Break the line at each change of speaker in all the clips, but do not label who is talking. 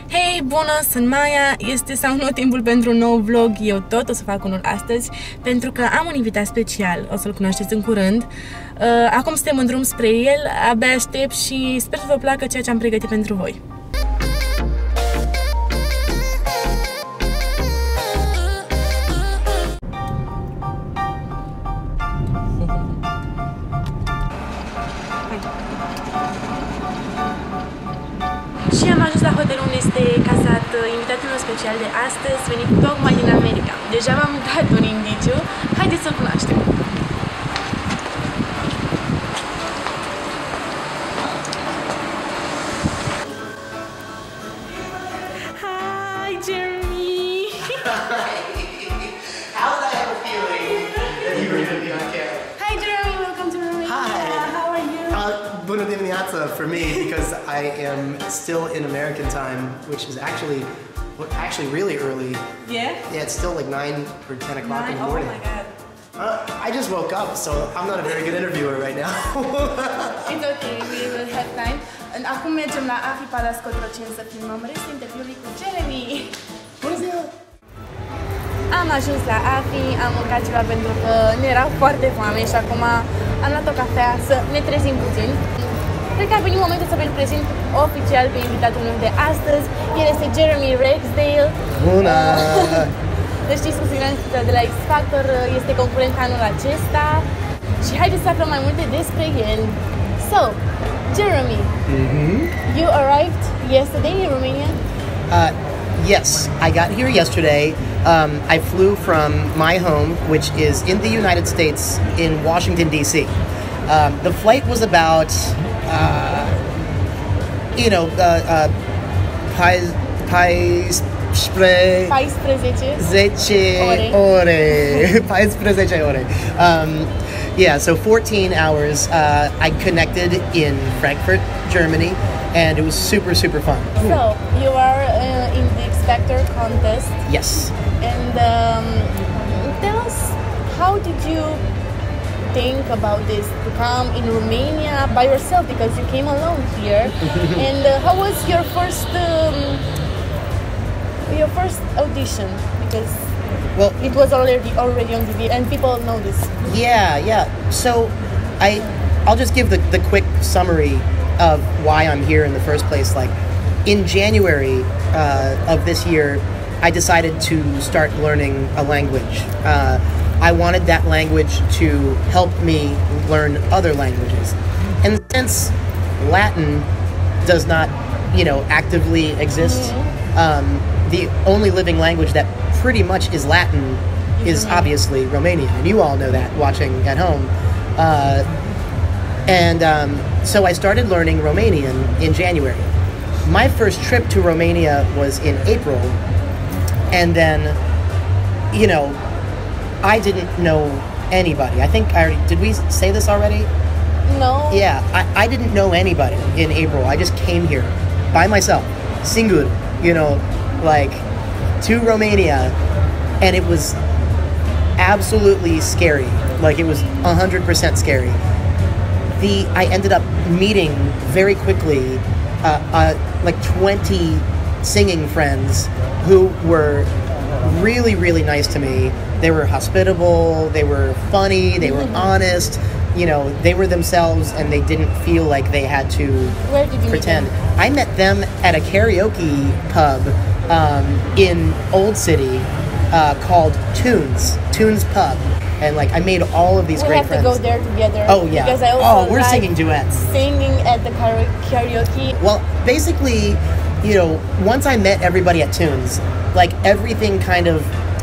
Hei, bună, sunt Maia, este sau nu timpul pentru un nou vlog, eu tot o să fac unul astăzi, pentru că am un invitat special, o să-l cunoașteți în curând. Acum suntem în drum spre el, abia aștept și sper să vă placă ceea ce am pregătit pentru voi. Și am ajuns la hotelul unde este cazat invitatul meu special de astăzi, venit tocmai din America. Deja v-am dat un indiciu, haideți să-l cunoaștem. Hi, Jeremy!
How did I have a feeling that you were going to be on camera?
Hi, Jeremy! Welcome to Romania!
Hi!
How are you?
Bună dimineața for me because I am still in American time, which is actually really early.
Yeah?
Yeah, it's still like 9 or 10 o'clock in the morning.
Oh my god.
I just woke up, so I'm not a very good interviewer right now.
It's okay, we will have time. Acum mergem la AFI Palace Cotroceni să filmăm restul interviului cu Jeremy.
Bună ziua!
Am ajuns la AFI, am mâncat ceva pentru că ne era foarte foame și acum am luat o cafea să ne trezim puțin. Cred că a venit momentul să vă-l prezint oficial pe invitatul meu de astăzi. El este Jeremy Ragsdale.
Bună!
Îl știți cu siguranță de la X Factor, este concurent anul acesta și haideți să aflăm mai multe despre el. So, Jeremy, you arrived yesterday in Romania?
Yes, I got here yesterday. I flew from my home, which is in the United States, in Washington, D.C. The flight was about, 14 ore. Yeah, so 14 hours. I connected in Frankfurt, Germany, and it was super, super fun.
So, you are in the X Factor contest.
Yes.
And tell us, how did you think about this, to come in Romania by yourself, because you came alone here? And how was your first audition? Because it was already on TV and people know this.
Yeah. So I'll just give the quick summary of why I'm here in the first place. Like in January of this year, I decided to start learning a language. I wanted that language to help me learn other languages. And since Latin does not, actively exist, the only living language that pretty much is Latin is obviously Romanian. And you all know that watching at home. So I started learning Romanian in January. My first trip to Romania was in April. And then, I didn't know anybody. I think did we say this already?
No.
Yeah, I didn't know anybody in April. I just came here by myself, singur, to Romania, and it was absolutely scary. Like it was 100% scary. I ended up meeting very quickly, 20 singing friends who were really, really nice to me. They were hospitable, they were funny, they were honest, they were themselves and they didn't feel like they had to pretend. I met them at a karaoke pub in Old City called Tunes Pub. And I made all of these great friends.
We have to go there together.
Oh yeah.
Because I also
we're singing duets.
Singing at the karaoke.
Well, basically, once I met everybody at Tunes, everything kind of,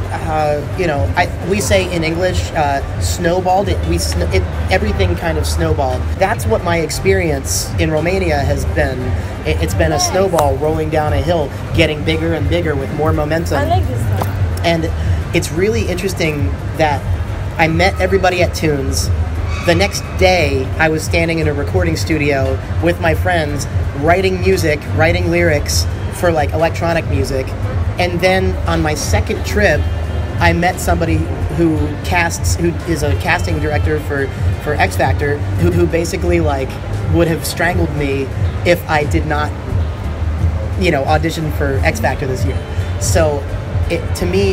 we say in English, snowballed. Everything kind of snowballed. That's what my experience in Romania has been. It's been a snowball rolling down a hill, getting bigger and bigger with more momentum.
I like this one.
And it's really interesting that I met everybody at Tunes. The next day, I was standing in a recording studio with my friends, writing music, writing lyrics for electronic music. And then on my second trip, I met somebody who is a casting director for X Factor, who basically would have strangled me if I did not audition for X Factor this year. So, to me,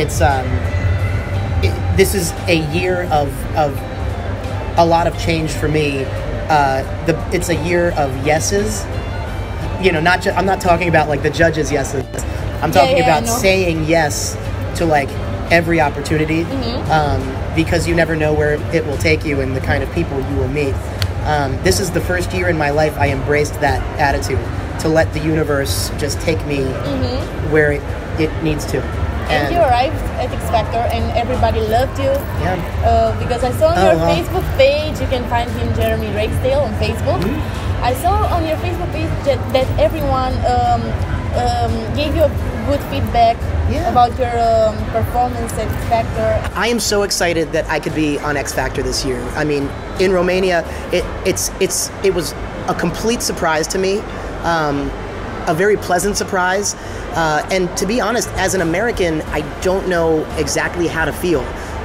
this is a year of a lot of change for me. It's a year of yeses. I'm not talking about like the judges' yeses. I'm talking about saying yes to like every opportunity, because you never know where it will take you and the kind of people you will meet. This is the first year in my life I embraced that attitude, to let the universe just take me where it needs to.
And you arrived at X Factor and everybody loved you.
Yeah.
Because I saw on your Facebook page, you can find him Jeremy Ragsdale on Facebook. I saw on your Facebook page that everyone gave you good feedback about your performance at X Factor.
I am so excited that I could be on X Factor this year. I mean, in Romania, it was a complete surprise to me. A very pleasant surprise, and to be honest, as an American, I don't know exactly how to feel.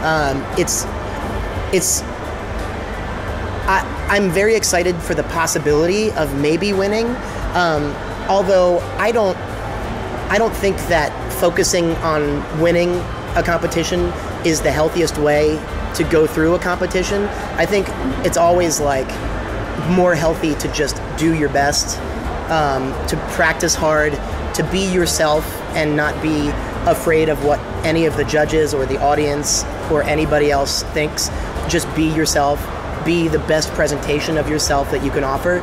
I'm very excited for the possibility of maybe winning, although I don't think that focusing on winning a competition is the healthiest way to go through a competition. I think it's always like more healthy to just do your best. To practice hard, to be yourself and not be afraid of what any of the judges or the audience or anybody else thinks. Just be yourself, be the best presentation of yourself that you can offer.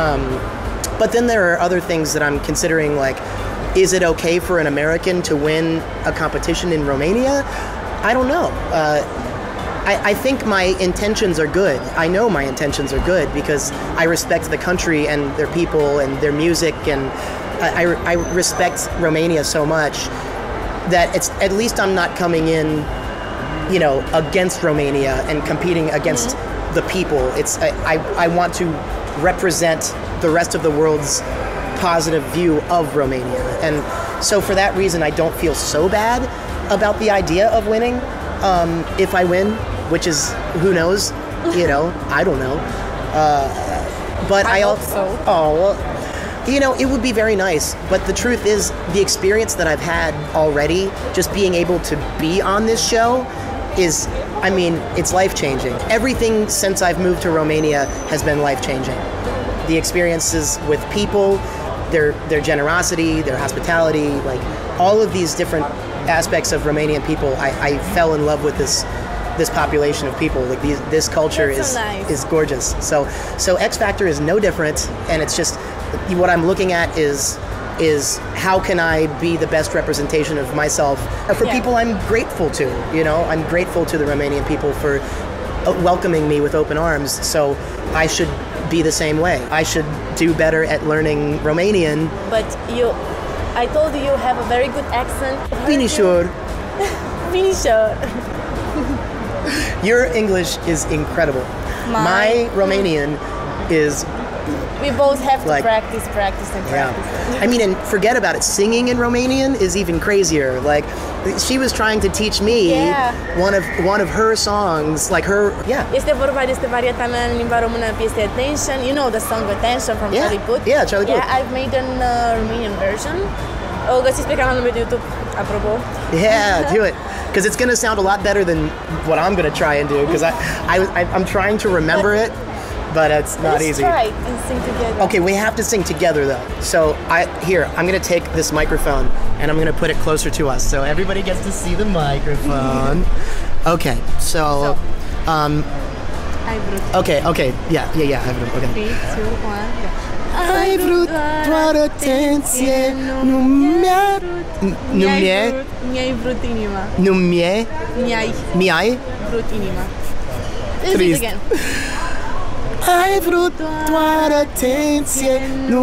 But then there are other things that I'm considering, like, is it okay for an American to win a competition in Romania? I don't know. I think my intentions are good. I know my intentions are good because I respect the country and their people and their music, and I respect Romania so much that at least I'm not coming in, against Romania and competing against the people. I want to represent the rest of the world's positive view of Romania, and so for that reason, I don't feel so bad about the idea of winning. If I win, which is, who knows, I don't know. But I also, it would be very nice. But the truth is, the experience that I've had already, just being able to be on this show is, it's life-changing. Everything since I've moved to Romania has been life-changing. The experiences with people, their generosity, their hospitality, like all of these different aspects of Romanian people, I fell in love with this population of people. Like this culture is gorgeous. So X Factor is no different, and it's just what I'm looking at is how can I be the best representation of myself for people I'm grateful to. I'm grateful to the Romanian people for welcoming me with open arms. So I should be the same way. I should do better at learning Romanian.
But I told you have a very good accent.
Finisher.
Finisher.
Your English is incredible. My Romanian is...
We both have to practice and practice.
Yeah. And forget about it. Singing in Romanian is even crazier. Like, she was trying to teach me one of her songs, like her... Yeah.
Este vorba despre varianta mea în limba română, este Attention. You know the song Attention from Charlie Puth?
Yeah, Charlie Puth.
Yeah, I've made a Romanian version. O găsiți pe canalul meu de YouTube, apropo.
Yeah, do it. Because it's going to sound a lot better than what I'm going to try and do. Because I'm trying to remember it, but it's not easy.
Let's try and sing together.
Okay, we have to sing together though. So I'm going to take this microphone and I'm going to put it closer to us so everybody gets to see the microphone. Okay, so okay, yeah, I vrut, okay.
3, 2, 1,
Ai vrut doar atenție, nu mi-ai
vrut inima.
Nu mi-ai
vrut inima.
Trist.
Again.
Ai vrut doar atenție, nu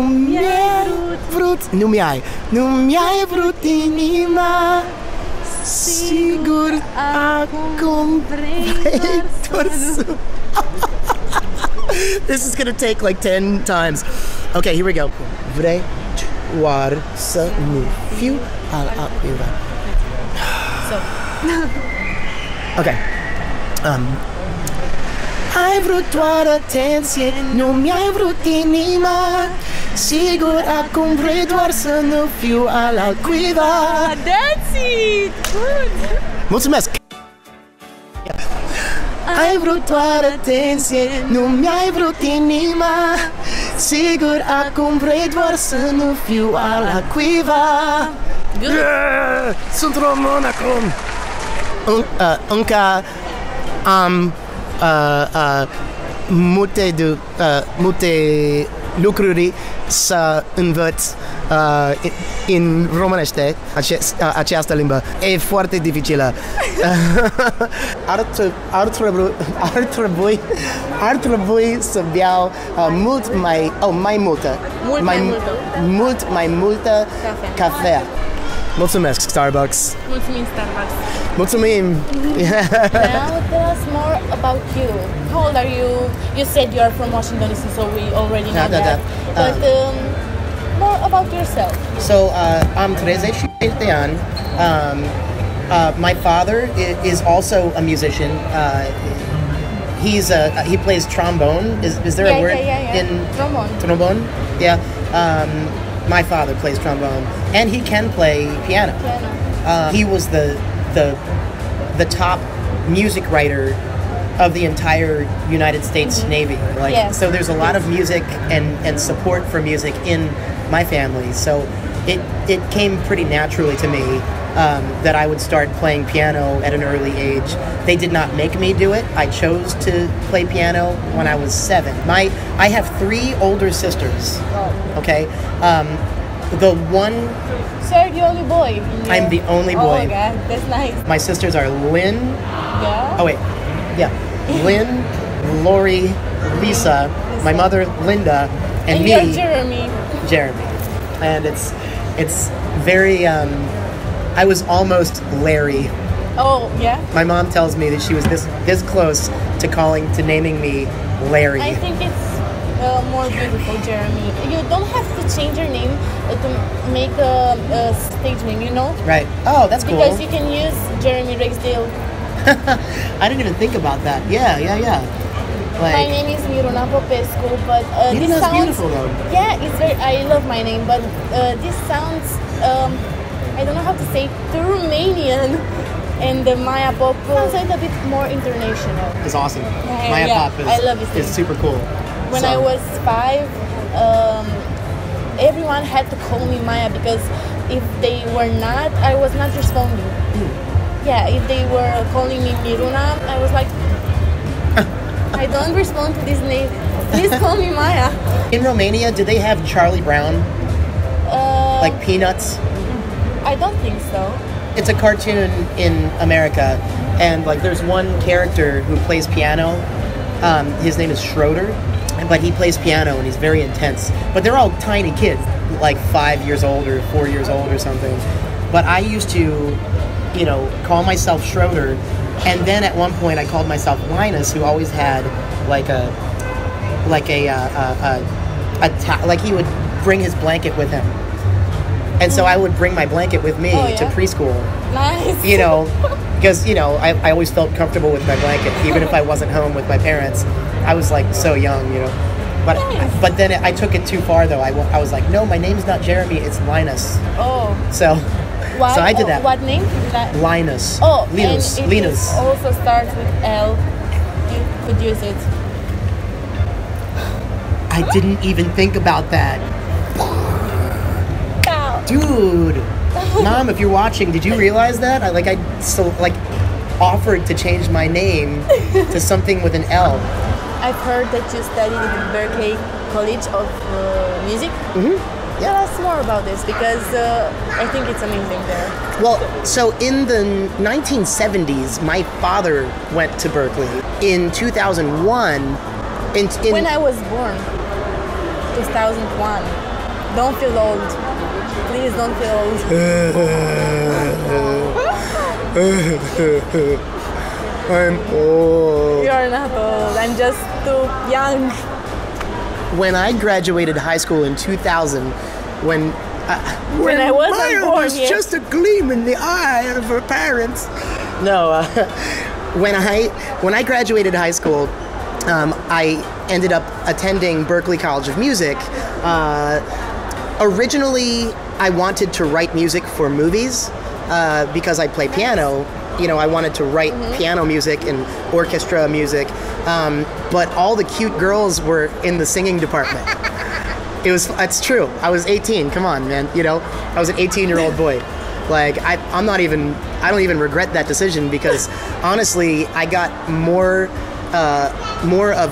mi-ai vrut inima. Sigur acum vrei doar să... This is gonna take like 10 times. Okay, here we go. Vrei doar să nu fiu al altcuiva. Okay. Ai vrut doar atenție, nu mi-ai vrut inima. Sigur acum vrei doar să nu fiu al altcuiva.
That's it! Good!
Mulțumesc! Ai vrut doar atenție, nu mi-ai vrut inima. Sigur acum vrei doar să nu fiu al altcuiva. Yeah! Sunt român acum! Încă am multe lucruri să învăț în românește, această limbă. E foarte dificilă. Ar trebui să beau mult mai multă cafea. Mulțumesc, Starbucks.
Mulțumim, Starbucks.
Mulțumim.
Now tell us more about you. How old are you? You said you are from Washington DC, so we already know that. But more about yourself.
So, am 37 ani. My father is also a musician. He plays trombone. Is there a word in
trombone?
Trombone? Yeah. My father plays trombone, and he can play piano. He was the top music writer of the entire United States Navy. So there's a lot of music and support for music in my family. So it came pretty naturally to me that I would start playing piano at an early age. They did not make me do it. I chose to play piano when I was 7. I have 3 older sisters. Okay, the one.
So you're the only boy.
I'm the only boy.
Oh my God, that's nice.
My sisters are Lynn.
Yeah.
Oh wait, yeah, Lynn, Lori, Lisa. My mother, Linda, and me,
you're Jeremy.
Jeremy. And it's very. I was almost Larry.
Oh yeah.
My mom tells me that she was this close to naming me Larry.
I think it's more beautiful, Jeremy. You don't have to change your name to make a stage name, you know?
Right. Oh, that's cool.
Because you can use Jeremy Ragsdale.
I didn't even think about that. Yeah.
My name is Miruna Popescu, but this sounds
beautiful though.
Yeah, it's very. I love my name, but this sounds. I don't know how to say it, the Romanian, and the Maya Pop sounds a bit more international.
It's awesome.
Yeah,
Maya Pop
I love it.
Is super cool.
When I was 5, everyone had to call me Maya because if they were not, I was not responding. Yeah, if they were calling me Miruna, I was like, I don't respond to this name. Please call me Maya.
In Romania, do they have Charlie Brown? Like Peanuts?
I don't think so.
It's a cartoon in America, and like there's one character who plays piano. His name is Schroeder, but he plays piano and he's very intense. But they're all tiny kids, like 5 years old or 4 years old or something. But I used to, call myself Schroeder, and then at one point I called myself Linus, who always had like he would bring his blanket with him. And so I would bring my blanket with me to preschool.
Nice.
Because, I always felt comfortable with my blanket, even if I wasn't home with my parents. I was like so young, But then I took it too far though. I was like, no, my name's not Jeremy, it's Linus.
Oh.
So I did that.
What name is that?
Linus.
Oh,
Linus.
And it also starts with L. You could use it.
I didn't even think about that. Dude, Mom, if you're watching, did you realize that? I offered to change my name to something with an L.
I've heard that you studied at Berklee College of Music.
Mm-hmm. Yeah.
Tell us more about this because I think it's amazing there.
Well, so in the 1970s, my father went to Berklee. In 2001,
when I was born, 2001. Don't feel old. Please don't feel old.
I'm old.
You're not old. I'm just too young.
When I graduated high school in 2000, when
I wasn't born
was
yet.
just a gleam in the eye of her parents. No, when I graduated high school, ended up attending Berklee College of Music. Originally, I wanted to write music for movies because I play piano. You know, I wanted to write piano music and orchestra music, but all the cute girls were in the singing department. It's true. I was 18. Come on, man. You know, I was an 18-year-old boy. Like, I don't even regret that decision because honestly, I got more of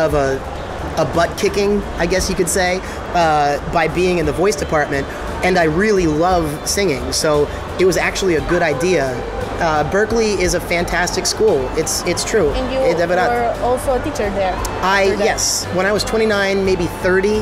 a butt kicking, I guess you could say, by being in the voice department, and I really love singing. So it was actually a good idea. Berklee is a fantastic school. It's true.
And you were also a teacher there.
Yes. When I was 29, maybe 30,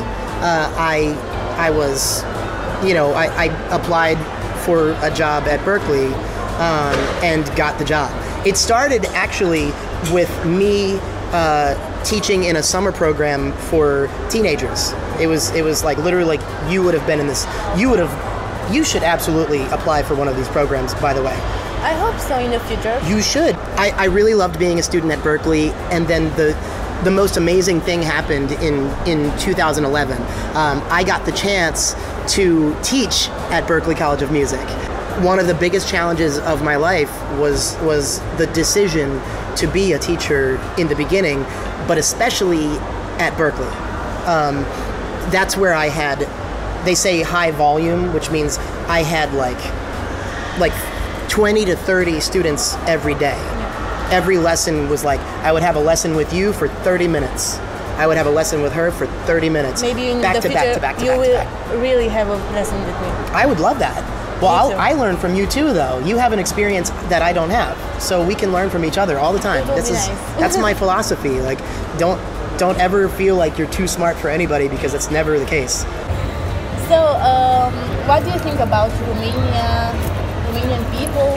I was, you know, I applied for a job at Berklee and got the job. It started actually with me teaching in a summer program for teenagers. It was like literally like you would have been in this. You should absolutely apply for one of these programs, by the way.
I hope so in the future.
You should. I really loved being a student at Berklee, and then the most amazing thing happened in 2011. I got the chance to teach at Berklee College of Music. One of the biggest challenges of my life was the decision to be a teacher in the beginning, but especially at Berklee. That's where I had, they say high volume, which means I had like 20 to 30 students every day. Every lesson was like, I would have a lesson with you for 30 minutes. I would have a lesson with her for 30 minutes.
Maybe in the future you will really have a lesson with me.
I would love that. Well, I learn from you too, though. You have an experience that I don't have, so we can learn from each other all the time. That's my philosophy. Like, don't ever feel like you're too smart for anybody, because it's never the case.
So, what do you think about Romanian people?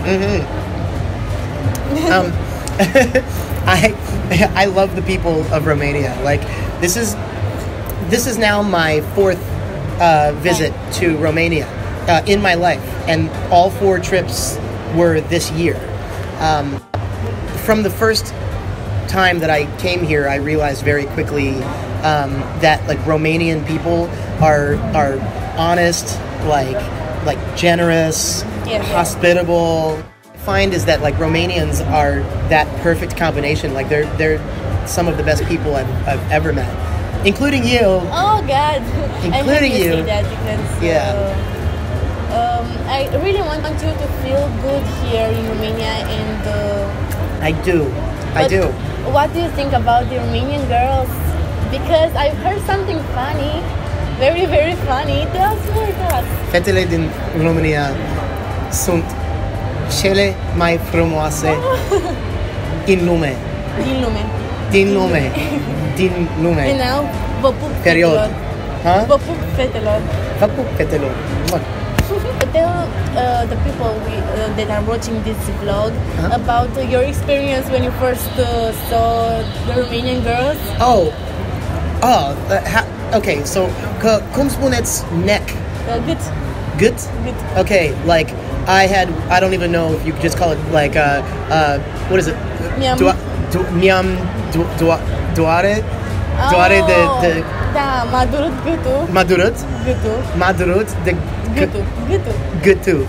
I love the people of Romania. Like, this is now my fourth visit to Romania in my life, and all 4 trips were this year. From the first time that I came here, I realized very quickly that like Romanian people are honest, like generous, hospitable. Find is that like Romanians are that perfect combination. Like they're some of the best people I've ever met, including you.
Oh God!
Including you.
Say that because, I really want you to feel good here in Romania, and
I do.
What do you think about the Romanian girls? Because I've heard something funny, very very funny. Tell us.
Fetele din România sunt cele mai frumoase din lume. Din lume.
And now, vă pup fetelor. Vă pup fetelor.
Vă pup fetelor.
Tell the people that are watching this vlog about your experience when you first saw the Romanian girls.
Okay, so cum spuneți neck? Good? Okay, like I don't even know if you could just call it like what is it? Miam doare? Doare de
Da, m-a durut gâtul.
M-a durut? M-a durut de gâtul.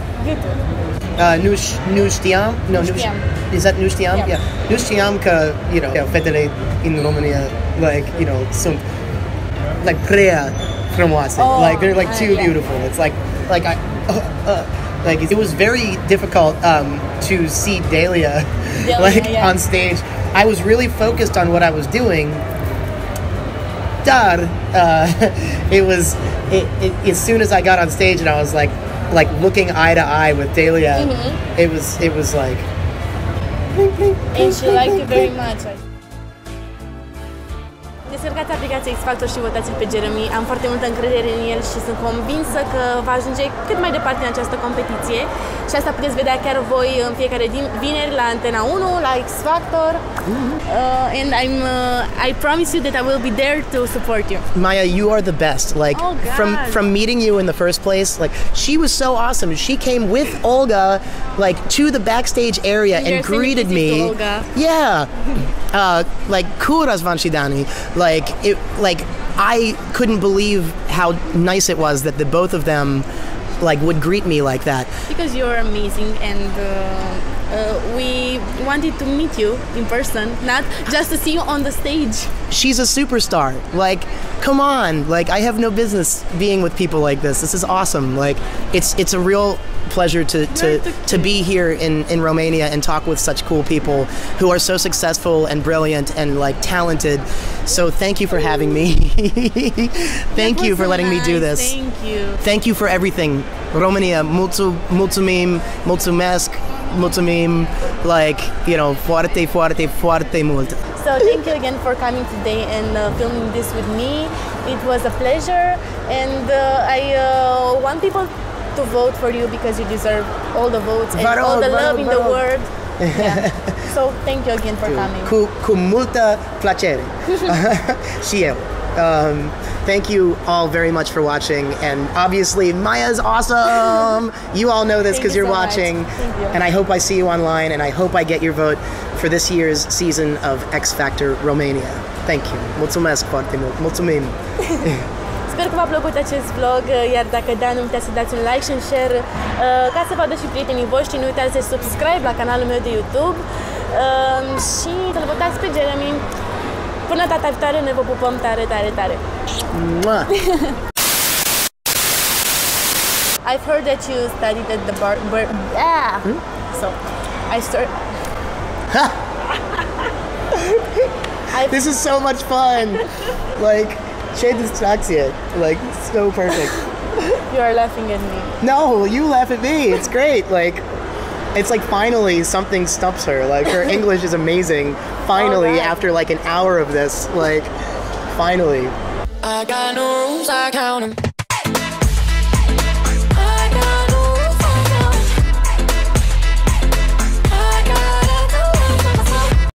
Nu știam? Is that nu știam? Yeah. Nu știam că, you know, fetele in Romania, like, you know, sunt like prea frumoase. Like they're like too beautiful. It's like it was very difficult to see Delia like on stage. I was really focused on what I was doing. Dar it was as soon as I got on stage and I was like looking eye to eye with Delia, it was like.
And she liked you very much. The descărcați aplicația X Factor și votați-l pe Jeremy. Am foarte multă încredere în el și sunt convinsă că va ajunge cât mai departe în această competiție. Și asta puteți vedea chiar voi în fiecare vineri la Antena 1, la X Factor. And I promise you that I will be there to support you.
Maya, you are the best. Like
Oh, God.
from meeting you in the first place, like she was so awesome. She came with Olga like to the backstage area and
You're sending
greeted
kisses
me.
to Olga.
Yeah. Like Kuras Vanshidani. Like I couldn't believe how nice it was that the both of them like would greet me like that.
Because you're amazing and we wanted to meet you in person, not just to see you on the stage.
She's a superstar. Like, come on. Like, I have no business being with people like this. This is awesome. Like, it's a real pleasure to be here in Romania and talk with such cool people who are so successful and brilliant and like talented. So thank you for having me. Thank you for letting me do this.
Thank you.
Thank you for everything. Romania, mulțumesc, mulțumim, like, you know, foarte mult.
So thank you again for coming today and filming this with me. It was a pleasure, and I want people to vote for you because you deserve all the votes and all the love in the world. Yeah. So thank you again for coming.
Cu multă plăcere. Și eu. Thank you all very much for watching, and obviously Maya's awesome. You all know this because you're watching, and I hope I see you online, and I hope I get your vote for this year's season of X Factor Romania. Thank you. Mulțumesc foarte mult. Mulțumim.
Sper că v-a plăcut acest vlog, iar dacă da, nu uitați să dați un like și un share ca să vadă și prietenii voștri. Nu uitați să subscribe la canalul meu de YouTube și să-l votați pe Jeremy. Până data viitoare, ne vă pupăm tare, tare, tare. I've heard that you studied at the So, I start...
This is so much fun. Like, ce distracție. Like, so perfect.
You are laughing at me.
No, you laugh at me. It's great. Like, it's like finally something stumps her. Like, her English is amazing. Finally, after like an hour of this, like, finally.
I got no rules, I count 'em.